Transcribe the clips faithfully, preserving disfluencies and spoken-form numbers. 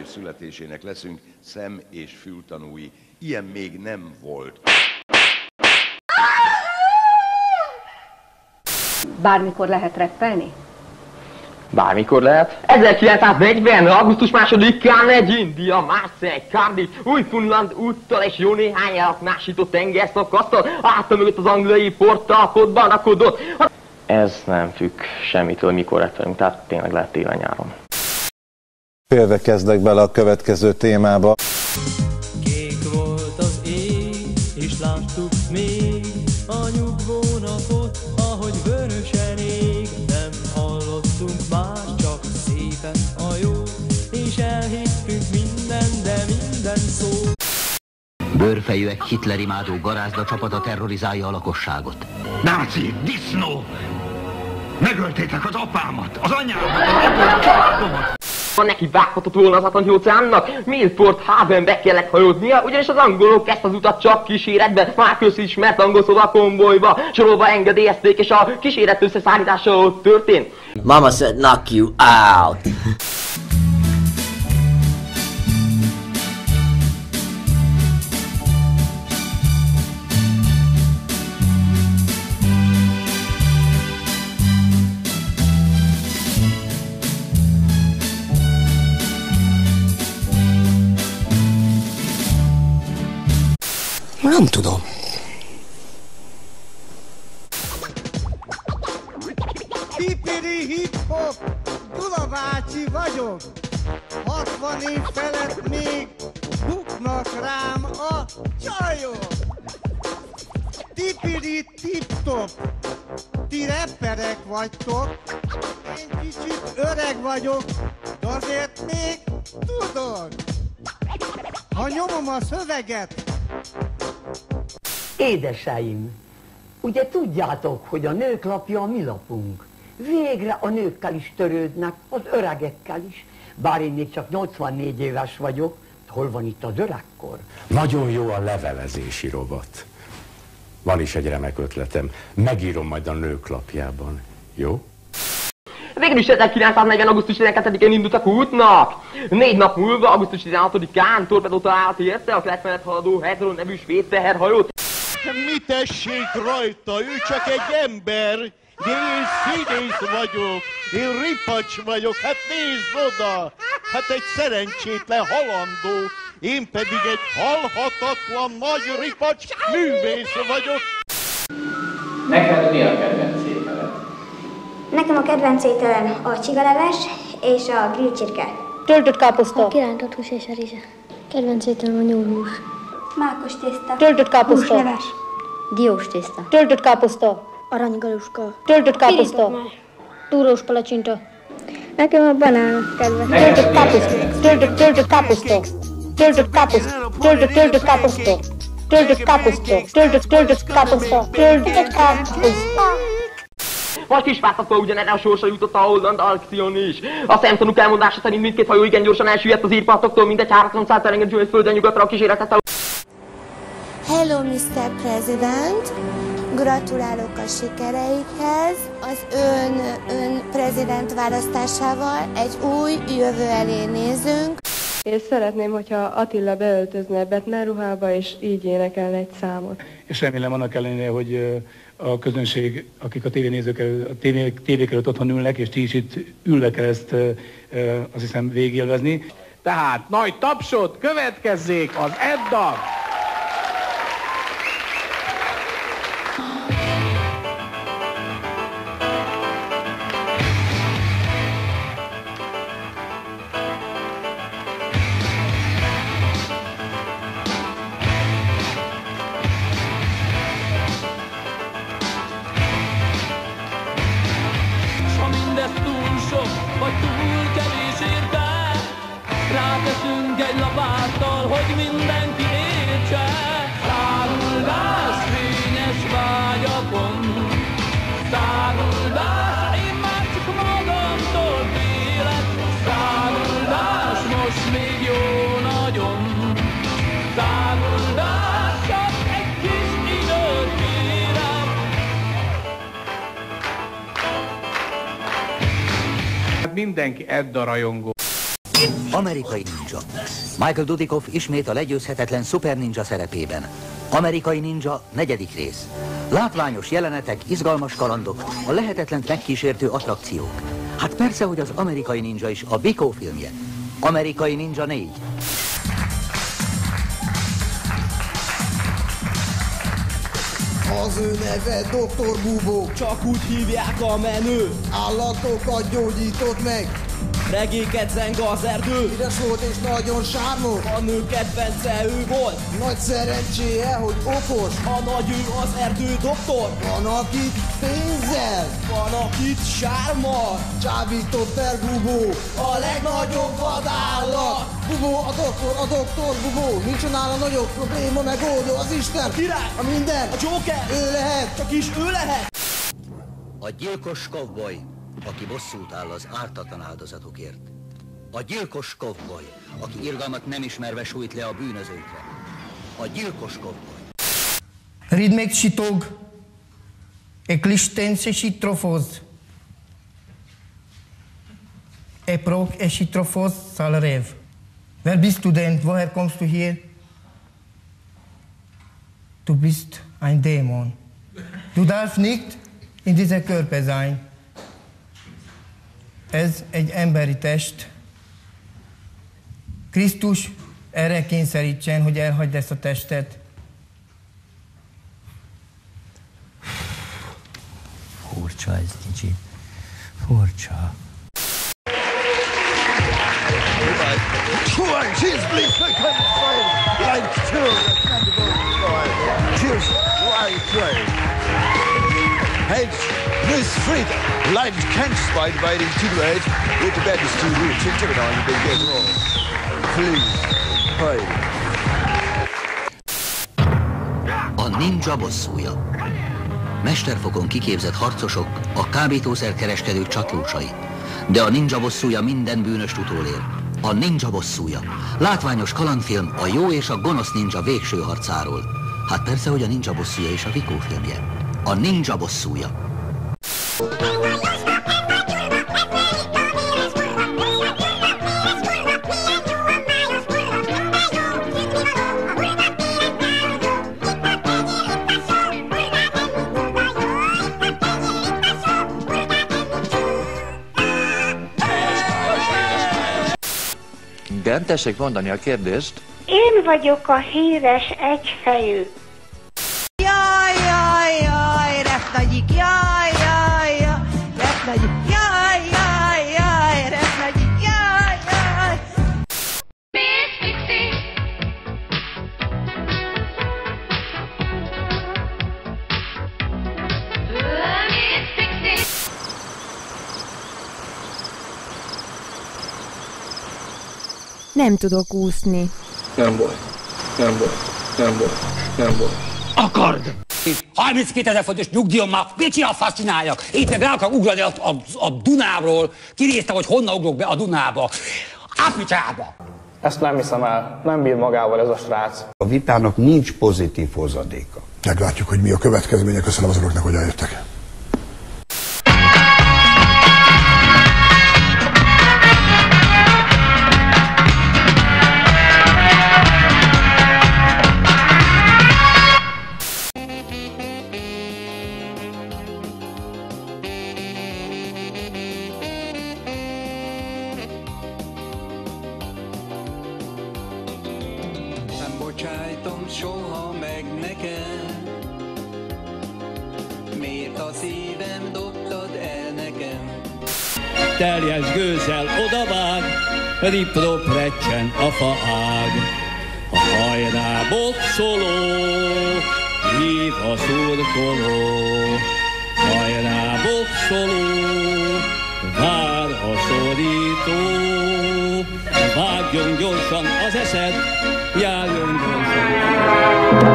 Károly születésének leszünk szem- és fültanúi. Ilyen még nem volt. Bármikor lehet reppelni? Bármikor lehet. ezerkilencszáznegyven. augusztus másodikán egy India, Marseille, Cardiff, Új-Funland úttal és jó néhány elaknásított tengerszakasztal áttömögött az angliai portalkodban rakodott. Ez nem függ semmitől, mikor repelünk, tehát tényleg lehet télen-nyáron. Félve kezdek bele a következő témába. Kék volt az ég, és láttuk még a nyugvó napot, ahogy vörösen ég. Nem hallottunk más, csak szépen a jó, és elhittünk minden, de minden szó. Bőrfejűek hitlerimádó garázda csapata terrorizálja a lakosságot. Náci, disznó! Megöltétek az apámat, az anyámat, az apámat! Ha neki vághatott volna az Atlanti-óceánnak, Milford Havenbe kellett hajóznia, ugyanis az angolok ezt az utat csak kíséretben, már közismert angol szóval konvojba sorolva engedélyezték, és a kíséret összeszállítása ott történt. Mama said knock you out! Nem tudom. Pipiri hip-hop, Gyula bácsi vagyok. hatvan év felett még buknak rám a csajok. Tipiri tip-top, ti rapperek vagytok. Én kicsit öreg vagyok, de azért még tudok. Ha nyomom a szöveget, édeseim, ugye tudjátok, hogy a nők lapja a mi lapunk. Végre a nőkkel is törődnek, az öregekkel is. Bár én még csak nyolcvannégy éves vagyok, hol van itt az öregkor? Nagyon jó a levelezési rovat. Van is egy remek ötletem. Megírom majd a nők lapjában. Jó? Végül is ezerkilencszáznegyven. augusztus tizenkettedikén indultak útnak. Négy nap múlva, augusztus tizenhatodikán torpedó találat érte a Klet mellett haladó Hedron nevű svéd teherhajót. mit tessék rajta, ő csak egy ember, de én színész vagyok, én ripacs vagyok, hát nézd oda, hát egy szerencsétlen halandó, én pedig egy halhatatlan nagy ripacs művész vagyok. Neked mi a kedvenc ételed? Nekem a kedvenc ételem a csigaleves és a grill csirke. Töltött káposzta. A kirántott hús és a rizse. Kedvenc ételem a nyúlhús. Mákos tészta. Töltött káposzta. Húsleves. Diós tészta. Töltött káposzta. Aranygaluska. Töltött káposzta. Túrós palacsinta. Nekem a banán kedvenc. Töltött káposzta. Töltött, töltött káposzta. Töltött káposzta. Töltött, töltött káposzta. Töltött káposzta. Töltött, töltött káposzta. Töltött káposzta. Vagy Kispártatól ugyanerre a sorsa jutott a Holland Alcyon is. A szemtanúk elmondása szerint mindkét hajó igen gyorsan elsüllyedt az írpartoktól, mindegy háromszáz elengedő földön nyugatra a kíséretet. Hello, miszter President! Gratulálok a sikereikhez. Az ön, ön prezident választásával egy új jövő elé nézünk. Én szeretném, hogyha Attila beöltözne Batman ruhába, és így énekelne egy számot. És remélem annak ellenére, hogy a közönség, akik a tévénézők előtt, a tévé, tévék előtt otthon ülnek, és ti is itt ülve kell ezt, azt hiszem, végigélvezni. Tehát nagy tapsot következzék az Edda! Vagy túl kevés érte, ráteszünk egy lapáttal, hogy mindenki értse. Száguldás fényes vágyakon, száguldás, én már csak magamtól félek. Száguldás, most még jó nagyon, száguldás, csak egy kis időt kérem. Mindenki Edda rajongó. Amerikai Ninja. Michael Dudikoff ismét a legyőzhetetlen Super Ninja szerepében. Amerikai Ninja negyedik rész. Látványos jelenetek, izgalmas kalandok, a lehetetlent megkísértő attrakciók. Hát persze, hogy az Amerikai Ninja is a Bikó filmje. Amerikai Ninja négy. Az ő neve doktor Bubó. Csak úgy hívják a menő. Állatokat gyógyított meg. Regéket zeng az erdő. Üres volt és nagyon sármos. A nő kedvence ő volt. Nagy szerencséje, hogy okos. A nagy ő az erdő doktor. Van akit pénzzel. Van akit sármal. Csábított el Bubó. A legnagyobb vadállat. Bubó, a doktor, a doktor, Bubó. Nincs nála nagyobb probléma, megoldó az Isten. A király. A minden. A Joker. Ő lehet. Csak is ő lehet. A gyilkos kovboy, aki bosszút áll az ártatlan áldozatokért. A gyilkos kovboy, aki irgalmat nem ismerve sújt le a bűnözőkre. A gyilkos kovboy. Ridmek sitog, eklisten se sitrofoz. Eprok e sitrofoz salrev. Wer bist du denn? Woher kommst du hier? Du bist ein Dämon. Du darfst nicht in dieser Körper sein. Ez egy emberi test. Krisztus erre kényszerítsen, hogy elhagyd ezt a testet. Furcsa ez kicsit. Furcsa. Hedge, Miss Fried, Leid kennst bei beiden Titelwelt, with the bed is too rude, check it on the big get roll. Please, pray. A ninja bosszúja. Mesterfokon kiképzett harcosok, a kábítószerkereskedők csatlósai. De a ninja bosszúja minden bűnöst utolér. A ninja bosszúja. Látványos kalandfilm a jó és a gonosz ninja végső harcáról. Hát persze, hogy a ninja bosszúja is a Vikó filmje. A ninja bosszúja. Igen, tessék mondani a kérdést. Én vagyok a híres egyfejű. Jaj, jaj, jaj, repnagyik, jaj, jaj, jaj, repnagyik, jaj, jaj, jaj, repnagyik, jaj, jaj. Miss Pixie. Miss Pixie. Nem tudok úszni. Nem baj, nem baj, nem baj, nem baj. Akard! harminckétezer fontos nyugdíjon már Pécsi a fasz csináljak. Éppen be akar ugrani a, a, a Dunáról. Kinéztem, hogy honnan ugrok be a Dunába. Ápicsába! Ezt nem hiszem el. Nem bír magával ez a srác. A vitának nincs pozitív hozadéka. Meglátjuk, hogy mi a következménye. Köszönöm azoknak, hogy eljöttek. Bocsájtom soha meg neked, miért a szívem dobtad el nekem? Teljes gőzzel odavág, rip-rop recsen a faág. A hajrá boxoló, hív a szurkoló. Hajrá boxoló, vár a szorító. Vágjon gyorsan az eszed, járjon gyorsan.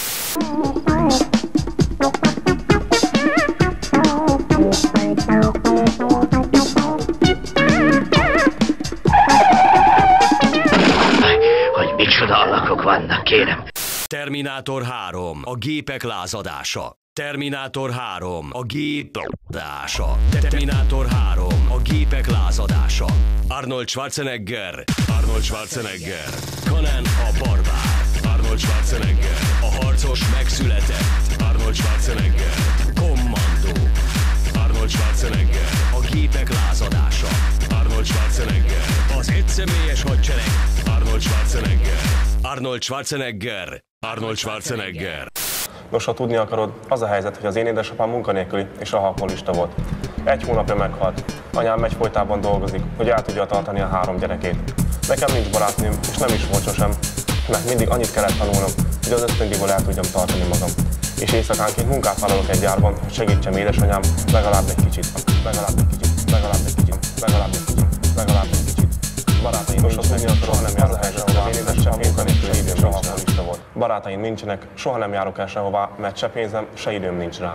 Hogy micsoda alakok vannak, kérem. Terminátor három. A gépek lázadása. Terminátor három. A gép lázadása. Terminátor három. A gépek lázadása. Arnold Schwarzenegger. Arnold Schwarzenegger. Conan a barbár. Arnold Schwarzenegger. A harcos megszületett. Arnold Schwarzenegger. Kommandó. Arnold Schwarzenegger. A gépek lázadása. Arnold Schwarzenegger. Az egyszemélyes hadsereg. Arnold Schwarzenegger. Arnold Schwarzenegger. Arnold Schwarzenegger. Nos, ha tudni akarod, az a helyzet, hogy az én édesapám munkanélküli és alkoholista volt. Egy hónapja meghalt. Anyám megy folytában dolgozik, hogy el tudja tartani a három gyerekét. Nekem nincs barátnőm, és nem is volt sosem, mert mindig annyit kellett tanulnom, hogy az ösztöndíjból el tudjam tartani magam. És éjszakánként munkát vállalok egy gyárban, hogy segítsem édesanyám legalább egy kicsit, legalább egy kicsit, legalább egy kicsit, legalább egy kicsit, legalább egy kicsit. Barátaim nincsenek, soha nem járok el sehová, az én édesapám munkanélküli és alkoholista volt. Barátaim nincsenek, soha nem járok el sehová, mert se pénzem, se időm nincs rá.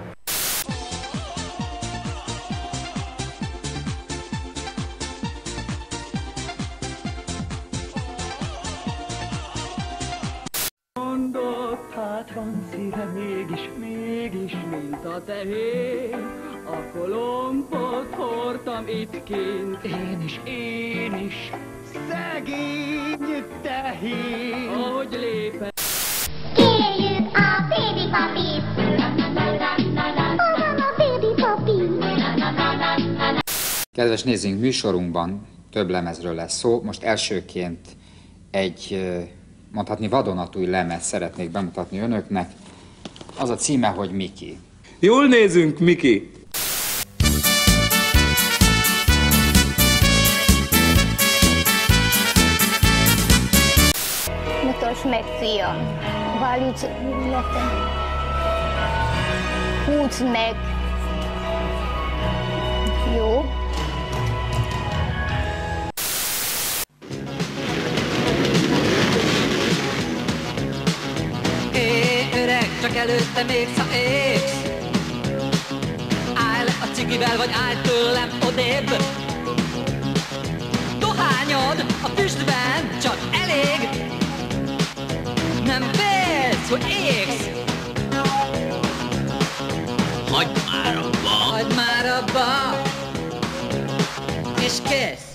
Mondott, hát van szíve mégis, mégis, mint a tehén. A kolompot hordtam itt kint, én is, én is, szegény tehén. Ahogy lépek. Kérjük a baby papit! Hol van a baby papi? Kedves nézőink, műsorunkban több lemezről lesz szó. Most elsőként egy, mondhatni vadonatúj lemez szeretnék bemutatni önöknek. Az a címe, hogy Miki. Jól nézünk, Miki! Mutasd meg, fiam! Válíts nekem! Húzd meg! Jó? Hé, öreg, csak előtte még sza égsz. Állj le a cigivel, vagy állj tőlem odébb. Dohányod a füstben, csak elég. Nem félsz, hogy égsz. Hagyd már abba. Hagyd már abba. És kész.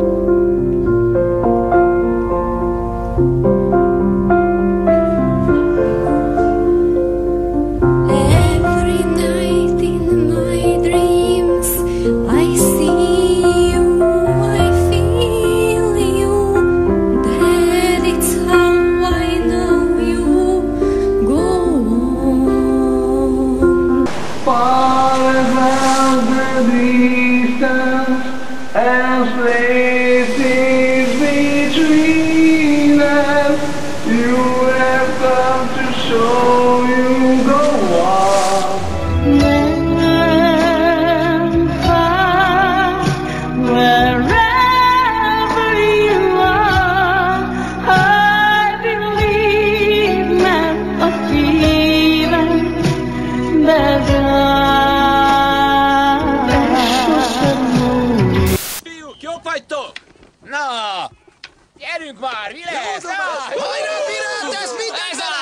Gyerünk már, mi lesz? Hajrá, Pirátes, mit ez a...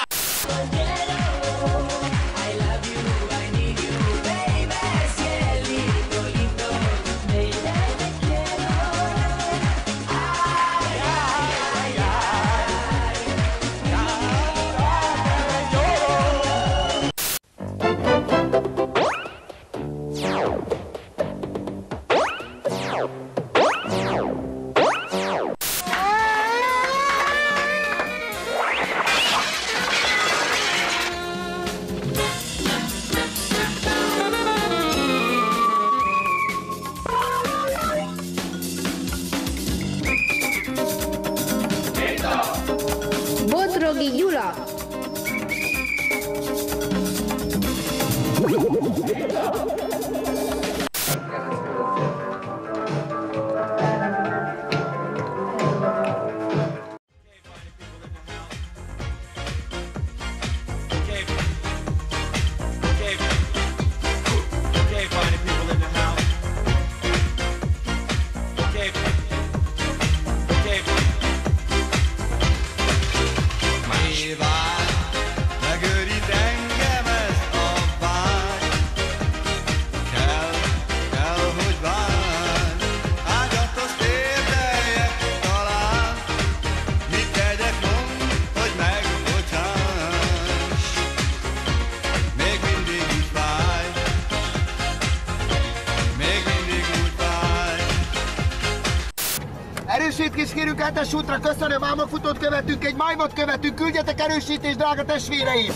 Bodrogi Gyula! Megőrít engem ez a bár. Kicsit kísérjük hetes útra, köszönöm, álmokfutót követünk, egy majmot követünk, küldjetek erősítést, drága testvéreim!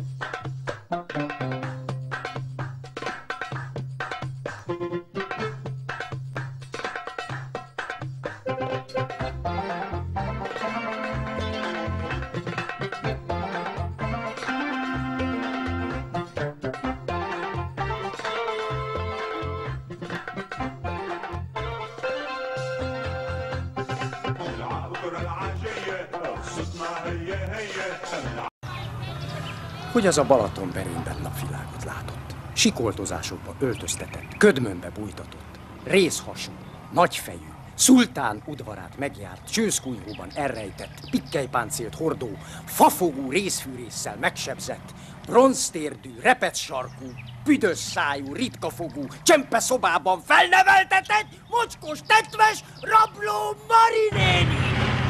Hogy az a Balatonberényben napvilágot látott, sikoltozásokba öltöztetett, ködmönbe bújtatott, rézhasú, nagyfejű, szultán udvarát megjárt, csőszkunyhóban elrejtett, pikkelypáncélt hordó, fafogú rézfűrésszel megsebzett, bronztérdű, repetsarkú, büdös szájú, ritkafogú, csempeszobában felneveltetett, mocskos, tetves, rabló Marinéni!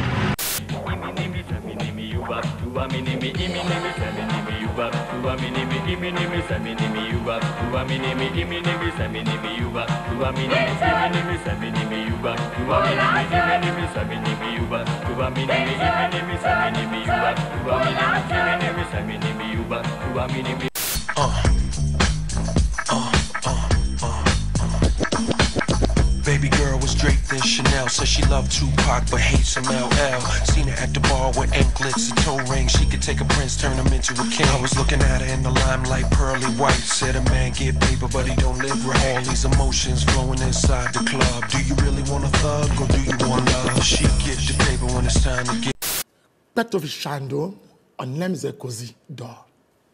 Baby girl was draped in Chanel, said she loved Tupac but hates some L L. Seen her at the bar with anklets and toe rings. She could take a prince, turn him into a king. I was looking at her in the limelight, pearly white. Said a man get paper but he don't live right. All these emotions flowing inside the club. Do you really want a thug or do you want love? She get the paper when it's time to get. Petőfi Sándor a nemzetközi dal.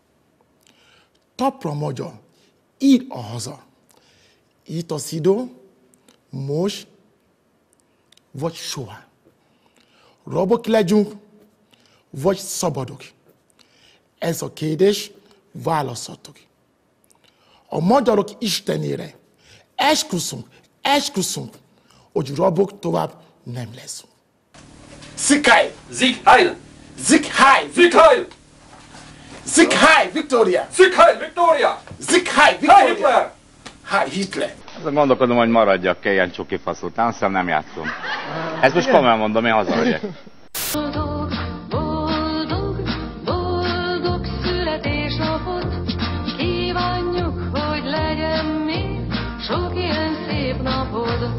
Tapra magyar, ír a haza. Itt az idő, most vagy soha. Rabok legyünk, vagy szabadok. Ez a kérdés, választhatok. A magyarok istenére esküszünk, esküszünk, hogy rabok tovább nem leszünk. Sieg Heil! Sieg Heil! Sieg Heil! Sieg Heil! Sieg Heil, Victoria! Sieg Heil, Victoria! Sieg Heil, Victoria! Heil Hitler! Heil Hitler! Azon gondolkodom, hogy maradjak ke ilyen csuki fasz után, aztán nem játszom. Ezt most komolyan mondom, én hazamegyek. Boldog, boldog, boldog születésnapot kívánjuk, hogy legyen még sok ilyen szép napod.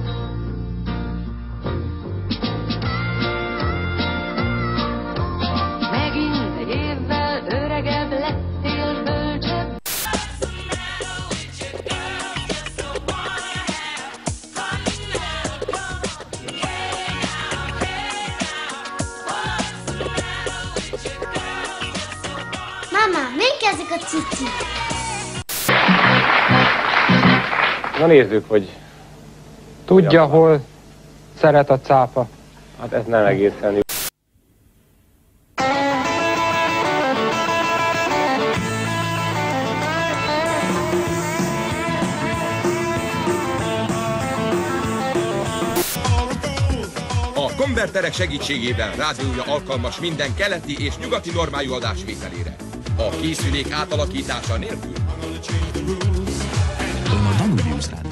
Megint egy évvel öregebb lettél, bölcsebb. Mama, melyik ezek a cici? Na nézzük, hogy... Tudja, hol szeret a cápa. Hát ez nem egészen jó. A konverterek segítségével rádiója alkalmas minden keleti és nyugati normájú adásvételére. A készülék átalakítása nélkül. Ön a Danubius Rádió.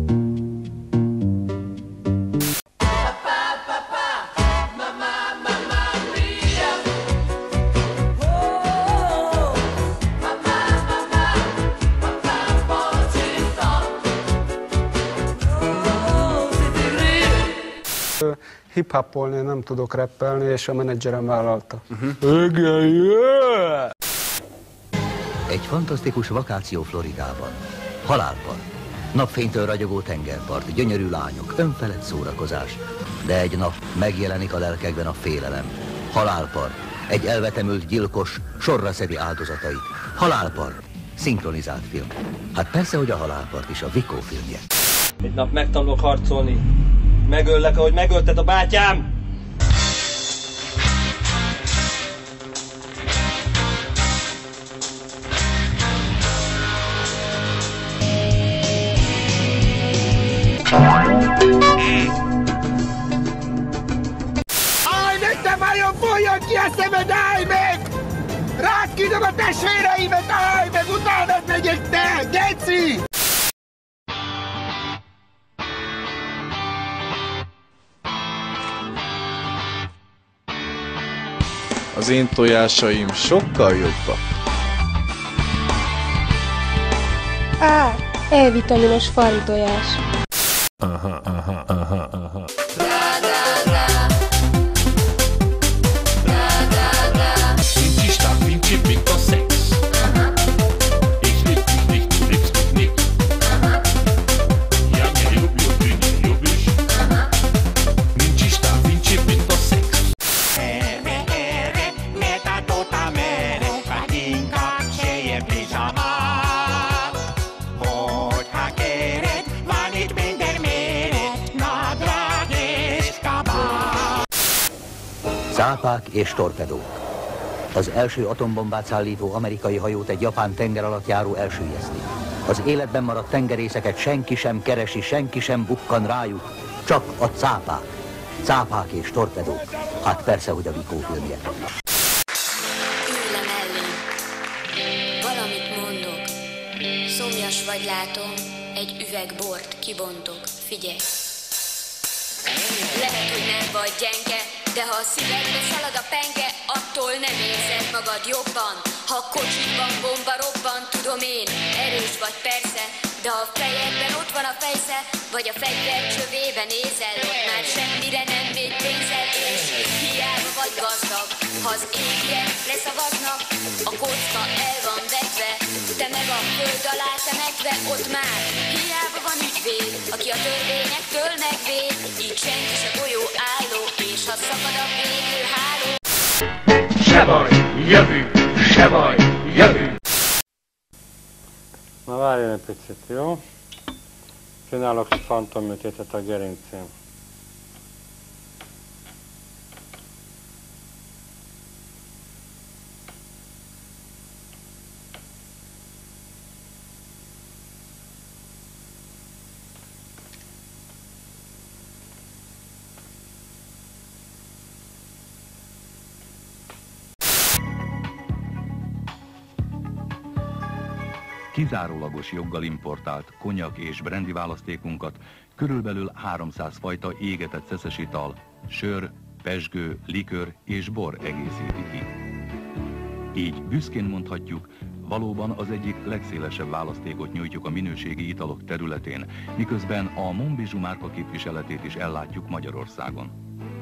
Hip-hopolni nem tudok rappelni, és a menedzserem vállalta. Uh-huh. Egy fantasztikus vakáció Floridában. Halálpart. Napfénytől ragyogó tengerpart, gyönyörű lányok, önfelett szórakozás. De egy nap megjelenik a lelkekben a félelem. Halálpart. Egy elvetemült gyilkos sorra szedi áldozatait. Halálpart. Szinkronizált film. Hát persze, hogy a Halálpart is a Vikó filmje. Egy nap megtanulok harcolni. Megöllek, ahogy megölted a bátyám! Állj meg, te vajon folyjon ki a szemed, állj meg! Rád kidom a testvéreimet, állj meg, utánad megyek, te, geci! Az én tojásaim sokkal jobbak. A. E-vitaminos farmtojás. Aha, aha, aha, aha. Cápák és torpedók. Az első atombombát szállító amerikai hajót egy japán tengeralattjáró elsüllyeszti. Az életben maradt tengerészeket senki sem keresi, senki sem bukkan rájuk, csak a cápák. Cápák és torpedók. Hát persze, hogy a Vikó filmje. Ülj le mellém. Valamit mondok. Szomjas vagy látom, egy üveg bort kibontok. Figyelj! Lehet, hogy nem vagy gyenge, de ha a szívedbe szalad a penge, attól nem érzed magad jobban. Ha kocsiban bomba robban, tudom én, erős vagy persze, de ha a fejedben ott van a fejsze, vagy a fegyver csövében nézel, ott már semmire nem még pénzel, és hiába vagy gazdag. Ha az égjen leszavaznak, a kocka el van vetve, te meg a föld alá temetve, ott már hiába van ügyvéd, aki a törvényektől megvéd, így senki se golyó álló, és ha szakad a védőháló. Se baj, jövünk! Se baj, jövünk! Na várjon egy picit, jó? Csinálok fantomműtétet a gerincén. Kizárólagos joggal importált konyak és brandy választékunkat körülbelül háromszáz fajta égetett szeszes ital, sör, pezsgő, likör és bor egészíti ki. Így büszkén mondhatjuk, valóban az egyik legszélesebb választékot nyújtjuk a minőségi italok területén, miközben a Monbijou márka képviseletét is ellátjuk Magyarországon.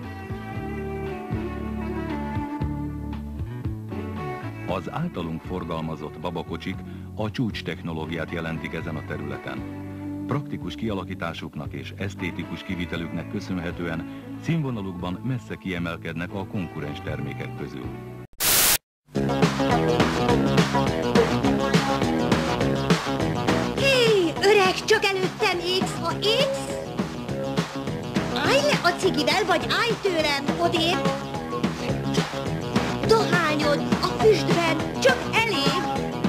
Az általunk forgalmazott babakocsik a csúcs technológiát jelentik ezen a területen. Praktikus kialakításuknak és esztétikus kivitelüknek köszönhetően színvonalukban messze kiemelkednek a konkurens termékek közül. Hé, öreg, csak előttem égsz, ha égsz! Állj le a cigivel, vagy állj tőlem, odébb! Dohányod a füstben, csak elég!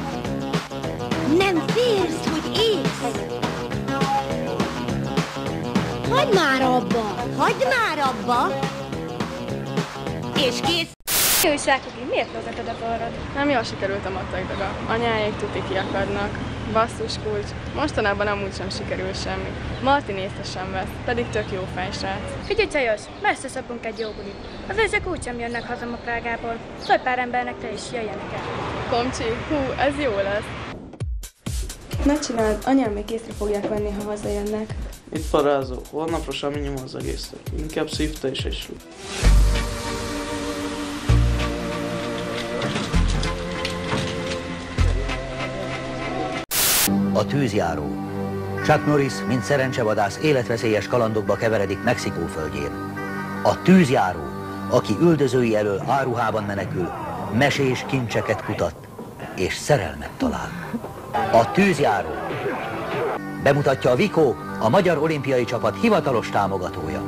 Nem félsz, hogy égsz! Hagyd már abba! Hagyd már abba! És kész! Újságkogi, miért vezeted a balrad? Nem jól sikerült a matek daga. Anyáék tuti kiakadnak. Basszus kulcs. Mostanában amúgy sem sikerül semmi. Marti észre sem vesz, pedig tök jó fejsrác. Figyelj csajos, messze szabunk egy jó bulit. Az ezek úgysem jönnek haza a Prágából. Szólj pár embernek, te is jöjjenek el. Komcsi, hú, ez jó lesz. Ne csináld, anyám még észre fogják venni, ha hazajönnek. Itt parázó, holnapra semmi nyom az egésznek. Inkább szívta és esül. A tűzjáró. Chuck Norris, mint szerencsevadász, életveszélyes kalandokba keveredik Mexikó földjén. A tűzjáró, aki üldözői elől áruhában menekül, mesés kincseket kutat és szerelmet talál. A tűzjáró. Bemutatja a Vikó, a magyar olimpiai csapat hivatalos támogatója.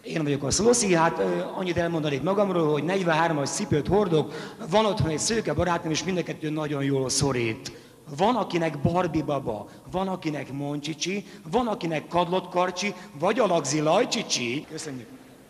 Én vagyok a Szloszi, hát annyit elmondanék magamról, hogy negyvenhármas cipőt hordok, van otthon egy szőke barátom, és mind a kettő nagyon jól szorít. Van, akinek Barbie baba, van, akinek Moncsicsi, van, akinek Kadlott Karcsi, vagy Alagzi Lajcsicsi. Köszönjük.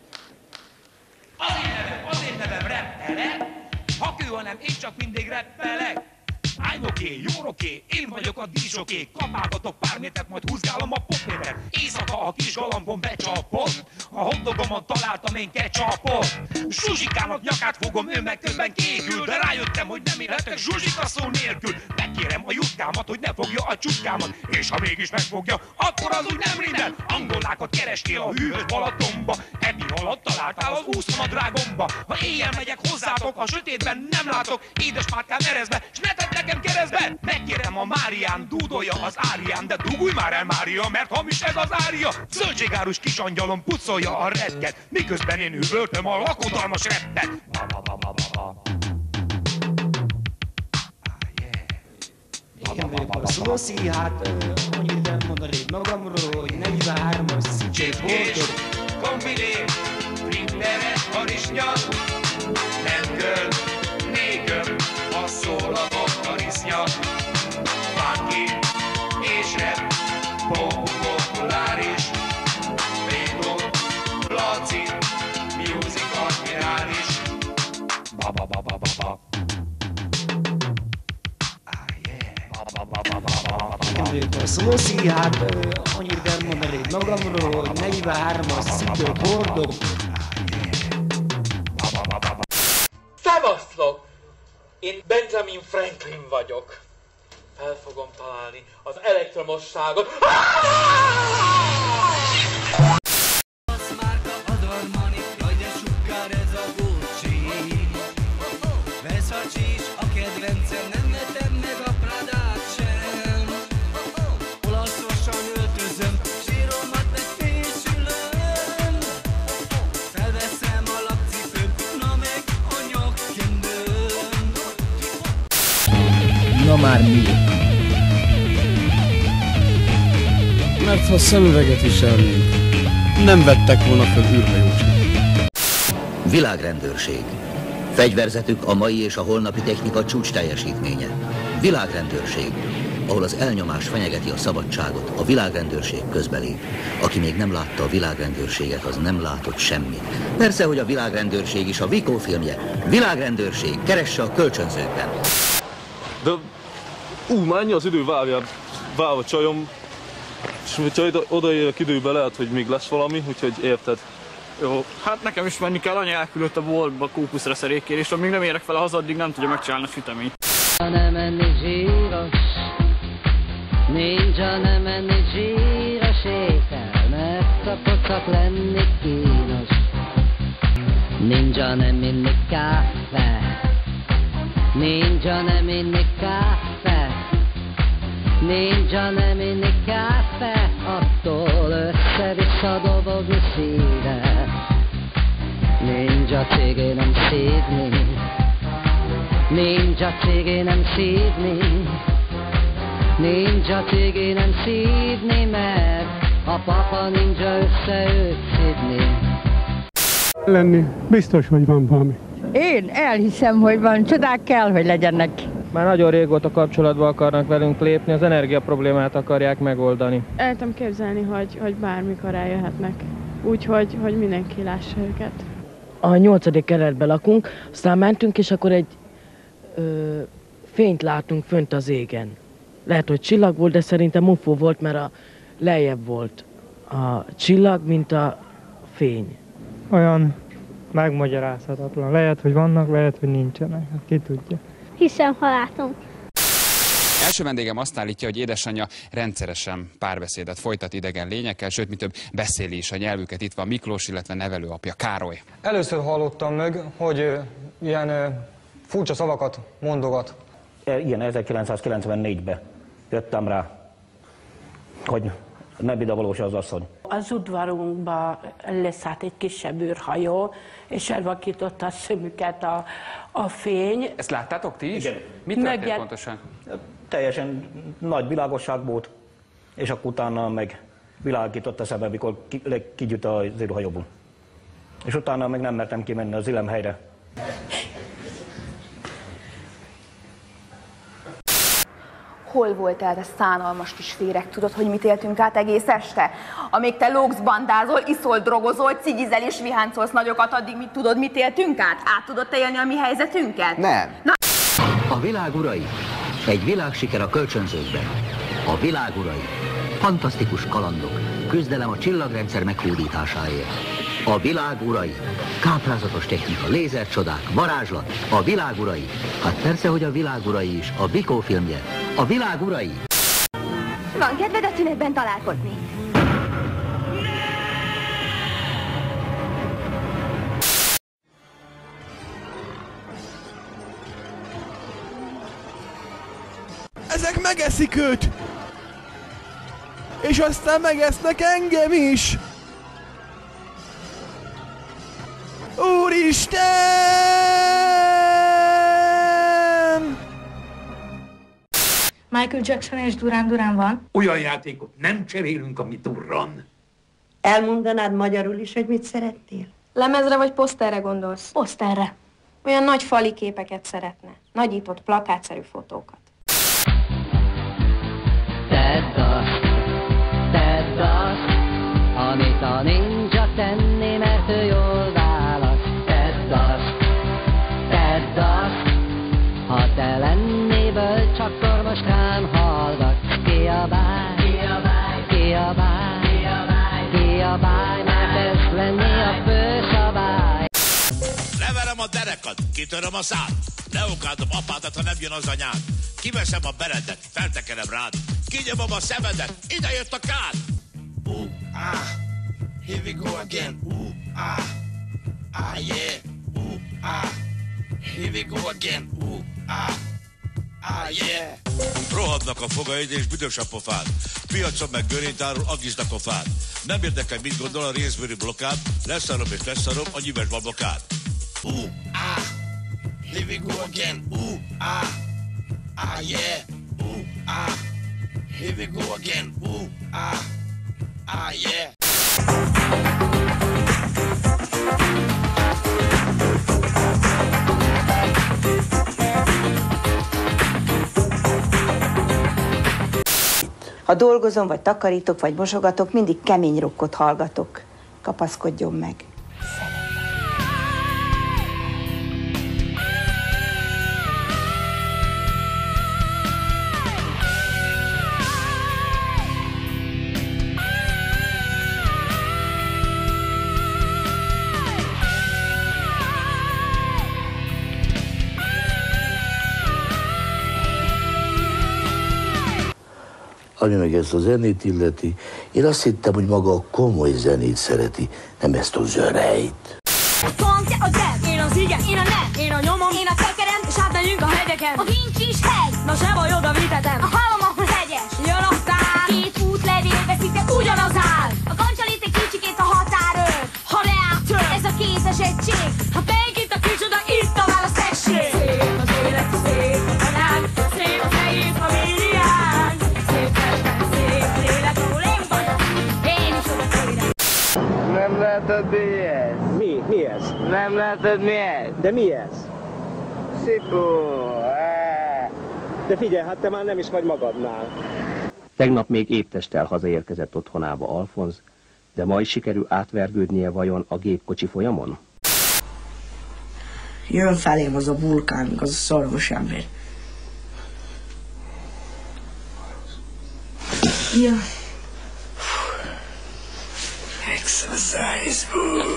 Azért nevem, azért nevem reppelek, ha kő, hanem én csak mindig reppelek. I'm oké, you're oké, én vagyok a díszsoké, kapálgatok pár métert, majd húzgálom a popmétert. Éjszaka a kis galambon becsapott, a hotdogomon találtam én ketchupot. Zsuzsikának nyakát fogom, ő meg közben kékül, de rájöttem, hogy nem élhetek Zsuzsika szó nélkül. Megkérem a jutkámat, hogy ne fogja a csutkámat, és ha mégis megfogja, akkor az úgy nem rimel. Angolákat kerestél a hűvös Balatonba, eddig alatt találtál az úszónadrágomba. Ha éjjel megyek hozzátok, a sötétben nem látok, édesmárkám erezbe, s ne tedd nekem keresztbe. Megkérem a Márián, dúdolja az árián, de dugulj már el, Mária, mert hamis ez az ária. Zöldségárus kis angyalom pucolja a retket, miközben én üvöltöm a lakodalmas reppet. Én vagyok a Szloszi, hát annyit elmondanék magamról, hogy negyvenhármas cipőt hordok. Kombiné, frinderes harisnya, nem köl, néköm, a szól a bokarisznya. Funky és rap, populáris, Védó, Laci, music admirális. Ba ba ba ba ba ba. Én vagyok a Szloszi, hát annyit elmondanék magamról, hogy negyvenhármas cipőt hordok. Szevasztok! Én Benjamin Franklin vagyok. Fel fogom találni az elektromosságot. Na már mi? Mert ha szemüveget viselnénk, nem vettek volna föl űrhajót. Világrendőrség. Fegyverzetük a mai és a holnapi technika csúcs teljesítménye. Világrendőrség, ahol az elnyomás fenyegeti a szabadságot, a világrendőrség közbelép. Aki még nem látta a világrendőrséget, az nem látott semmit. Persze, hogy a világrendőrség is a Vikó filmje. Világrendőrség, keresse a kölcsönzőkben. De ú, már ennyi az idő, várjál, vár a csajom, és hogyha odaérek időbe, lehet, hogy még lesz valami, úgyhogy érted. Jó, hát nekem is menni kell, anya elküldött a boltba kókuszra szerékkérést, amíg nem érek fel haza, addig nem tudja megcsinálni a süteményt. Nem enni zsíros, ninja nem enni zsíros étel, mert a pocak lenni kínos. Ninja nem inni kávé, ninja nem inni kávé, ninja nem inni kávé, attól össze-vissza dobogni szíve. Ninja cégé nem szívni, ninja cégé nem szívni, ninja cégé nem szívni, mert a papa ninja össze őt szívni. Lenni, biztos, hogy van valami. Én elhiszem, hogy van, csodák kell, hogy legyenek. Már nagyon régóta kapcsolatba akarnak velünk lépni, az energia problémát akarják megoldani. El tudom képzelni, hogy, hogy bármikor eljöhetnek, úgyhogy hogy mindenki lássa őket. A nyolcadik keretben lakunk, aztán mentünk, és akkor egy ö, fényt látunk fönt az égen. Lehet, hogy csillag volt, de szerintem u f o volt, mert a lejjebb volt a csillag, mint a fény. Olyan megmagyarázhatatlan. Lehet, hogy vannak, lehet, hogy nincsenek. Hát ki tudja. Hiszem, ha látom. Első vendégem azt állítja, hogy édesanyja rendszeresen párbeszédet folytat idegen lényekkel, sőt, mi több, beszéli is a nyelvüket. Itt van Miklós, illetve nevelőapja Károly. Először hallottam meg, hogy ö, ilyen ö, furcsa szavakat mondogat. Igen, ezerkilencszázkilencvennégyben jöttem rá, hogy Nebida Valós az asszony. Az udvarunkban leszállt egy kisebb űrhajó, és elvakította a szemüket a, a fény. Ezt láttátok ti is? Igen. Mit történt Megjel... pontosan? Teljesen nagy világosság volt, és akkor utána meg világított a szembe, mikor ki, kigyűjt az űrhajóból. És utána meg nem mertem kimenni az Ilemhelyre. Hol voltál, te szánalmas kis féreg? Tudod, hogy mit éltünk át egész este? Amíg te lógsz, bandázol, iszol, drogozol, cigizel és viháncolsz nagyokat, addig mit tudod, mit éltünk át? Át tudod te élni a mi helyzetünket? Nem. Na. A világ urai. Egy világsiker a kölcsönzőkben. A világ urai. Fantasztikus kalandok. Küzdelem a csillagrendszer meghódításáért. A világ urai. Káprázatos technika, lézercsodák, varázslat. A világ urai. Hát persze, hogy a világ urai is. A Bikó filmje. A világ urai. Van kedved a szünetben találkozni? Ezek megeszik őt! És aztán megesznek engem is! Úristen! Michael Jackson és Duran Duran van. Olyan játékot nem cserélünk, ami durran. Elmondanád magyarul is, hogy mit szeretnél? Lemezre vagy poszterre gondolsz? Poszterre. Olyan nagy fali képeket szeretne. Nagyított, plakátszerű fotókat. Tedd azt, tedd azt, amit a ninja tenné, mert ő jól választ. Tedd azt, tedd azt, ha te lennél bölcs, akkor most rám hallgatsz. Kiabálj, kiabálj, kiabálj, kiabálj, kiabálj, mert ez lenné a főszabály. Leverem a derekat, kitöröm a szád, leokádom apádat, ha nem jön az anyád. Kiveszem a beredet, feltekerem rád, kinyomom a szemedet, ide jött a kád. Ooh, ah, here we go again. Ooh, ah, ah yeah. Ooh, ah, here we go again. Ooh, ah, ah yeah. Rohadnak a fogaid és büdös a pofád, piacon meg göréntárul agiznak a fád. Nem érdekel, mit gondol a részbőri blokkád, leszarom és leszarom a nyíves bablokát. Ooh, ah, here we go again. Ooh, ah, ah yeah. Ooh, ah, here we go again. Ooh, ah, ah yeah. Ha dolgozom, vagy takarítok, vagy mosogatok, mindig kemény rockot hallgatok. Kapaszkodjon meg. Ami meg ezt a zenét illeti, én azt hittem, hogy maga a komoly zenét szereti, nem ezt a zsörejt. A funk, a jazz, én az ige, én a nem, én a nyomom, én a tekerem, és átmegyünk a hegyeken. A kincs is hegy, na se baj, oda vitetem. A halom, ahol hegyes, jön a szár. Két útlevél veszik, de ugyanaz áll. A kancsalit egy kicsikét a határőr, ha ne áttör, ez a kézes egység. Ha melyik itt a kicsoda, itt a válasz, tessék. Szép az élet, szép a tanán, szép az egész familián. Szép festben, szép élet, ahol én vagyok, én is oda tőlem. Nem látod, mi ez? Mi? Mi ez? Nem látod, mi ez? De mi ez? Szipó! De figyelj, hát te már nem is vagy magadnál. Tegnap még éptesttel hazaérkezett otthonába Alfonz, de ma is sikerül átvergődnie vajon a gépkocsi folyamon? Jön felém az a vulkán, az a szarvas ember. Ja. Exercise.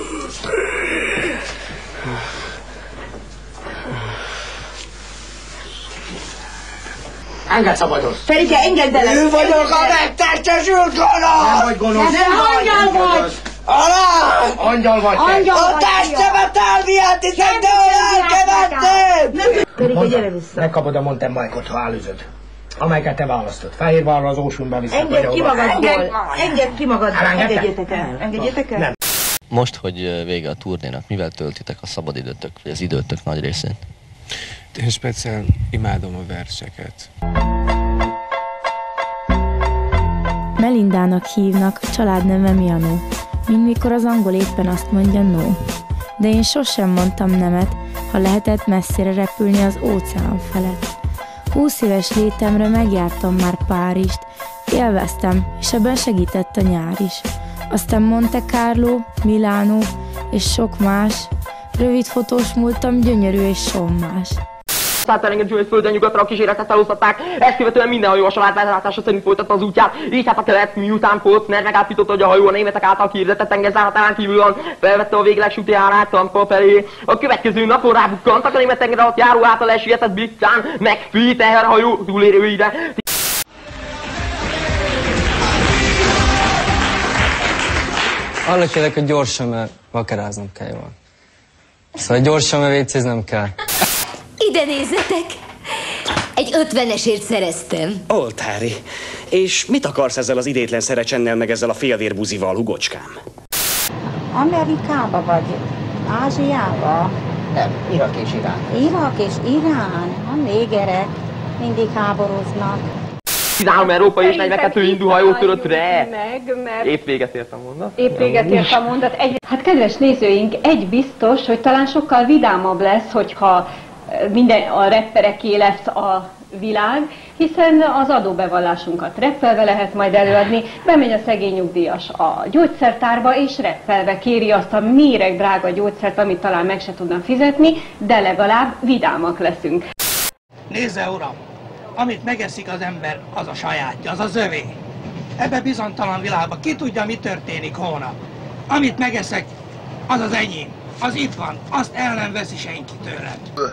Engedd szabadon! Ferike, engedd el! Ő vagyok a megtestesült gonosz! Nem vagy gonosz! Nem angyal vagy! Alá! Angyal vagy te! Angyal a testemet elvihetitek, de olyan elkevettem! Ferike, gyere vissza! Megkapod a Mountain Bike-ot, ha állüzöd. Amelyiket te választod. Fehérvárra az Oceanbe viszont. Engedd ki magadból! Engedd ki magadból! Engedjétek el! Engedjétek el! Nem. Most, hogy vége a turnénak, mivel töltitek a szabadidőtök, vagy az időtök nagy részét? Én speciál imádom a verseket. Melindának hívnak, családneve Mianó. mint mikor az angol éppen azt mondja no. De én sosem mondtam nemet, ha lehetett messzire repülni az óceán felett. Húsz éves létemre megjártam már Párizst, élveztem, és ebben segített a nyár is. Aztán Monte Carlo, Milánó és sok más, rövid fotós múltam, gyönyörű és sommás. Szálltál Zsúlyt földön nyugatra, a kíséretet felosztatták, ezt követően minden hajó a salád vezetása szerint folytatta az útját. Így hát a kelet, miután Polcner megállapította, hogy a hajó a németek által kihirdetett tengerzáratán kívül van, felvette a végleg sútjárát Tampa felé. A következő napon rábukkantak a német tenger alatt járó által elsüllyedett Blitzán, meg Fui teherhajó túlérőire. Arra kérlek, hogy gyorsan, mert vakeráznom kell jól. Szóval gyorsan, mert vécéznem kell. Ide nézzetek! Egy ötvenesért szereztem. Oltári. És mit akarsz ezzel az idétlen szerecsennel, meg ezzel a félvérbuzival, hugocskám? Amerikába vagy Ázsiába? Nem, Irak és Irán. Irak és Irán? A négerek mindig háborúznak. tizenhárom európai és negyvenkettő hindu hajó törött re. Meg, mert... Épp véget ért a mondat. Épp véget ért a mondat. Egy... Hát kedves nézőink, egy biztos, hogy talán sokkal vidámabb lesz, hogyha minden a rappereké lesz a világ, hiszen az adóbevallásunkat reppelve lehet majd előadni, bemegy a szegény nyugdíjas a gyógyszertárba, és reppelve kéri azt a méreg drága gyógyszert, amit talán meg se tudna fizetni, de legalább vidámak leszünk. Nézze, uram! Amit megeszik az ember, az a sajátja, az az övé. Ebbe bizonytalan világban ki tudja, mi történik holnap. Amit megeszek, az az enyém. Az itt van, azt el nem veszi senki tőlem.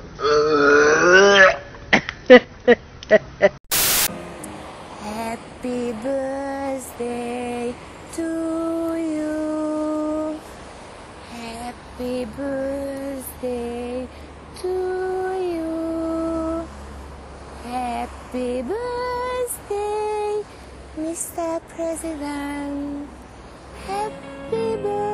Happy birthday to you. Happy birthday to you. Happy birthday, mister President. Happy birthday.